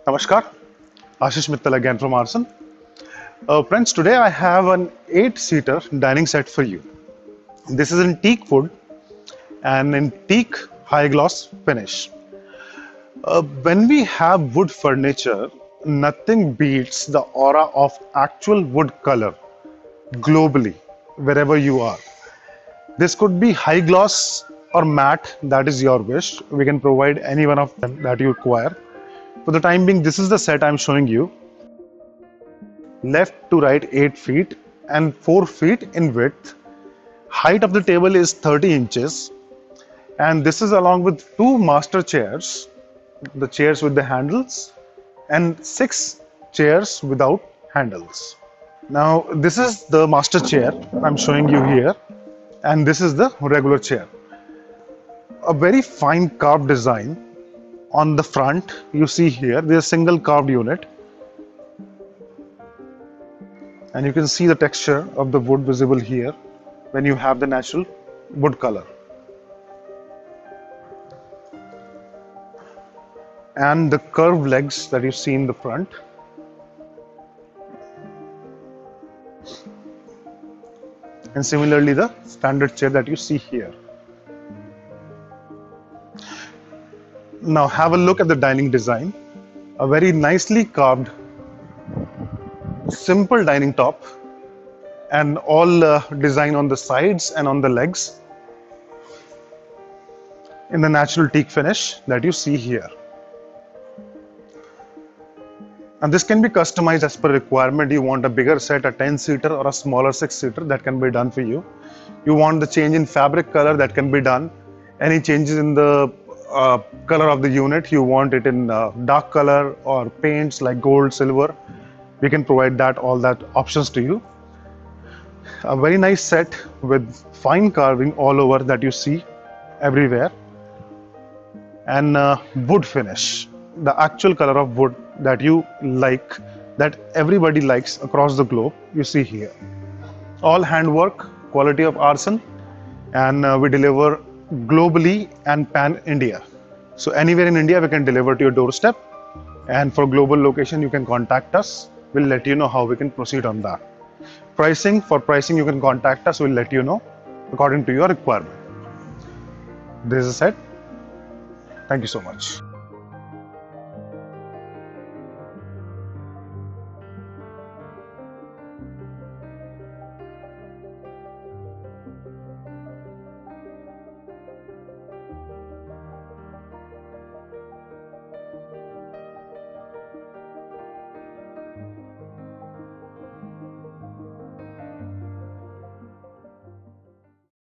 Namaskar, Ashish Mittal again from Arson. Friends, today I have an 8-seater dining set for you. This is in teak wood and in teak high gloss finish. When we have wood furniture, nothing beats the aura of actual wood color globally, wherever you are. This could be high gloss or matte, that is your wish. We can provide any one of them that you require. For the time being, this is the set I'm showing you. Left to right 8 feet and 4 feet in width. Height of the table is 30 inches. And this is along with 2 master chairs, the chairs with the handles, and 6 chairs without handles. Now, this is the master chair I'm showing you here, and this is the regular chair. A very fine carved design. On the front, you see here, there's a single carved unit. And you can see the texture of the wood visible here when you have the natural wood color. And the curved legs that you see in the front. And similarly, the standard chair that you see here. Now have a look at the dining design. A very nicely carved, simple dining top, and all design on the sides and on the legs in the natural teak finish that you see here. And this can be customized as per requirement. You want a bigger set, a 10-seater, or a smaller 6-seater, that can be done for you. You want the change in fabric color, that can be done. Any changes in the color of the unit, you want it in dark color or paints like gold, silver, we can provide all that options to you. A very nice set with fine carving all over that you see everywhere, and wood finish, the actual color of wood that you like, that everybody likes across the globe, you see here. All handwork, quality of Arson, and we deliver globally and pan-India. So anywhere in India we can deliver to your doorstep, and for global location you can contact us. We'll let you know how we can proceed on that. For pricing you can contact us, we'll let you know according to your requirement. This is it. Thank you so much.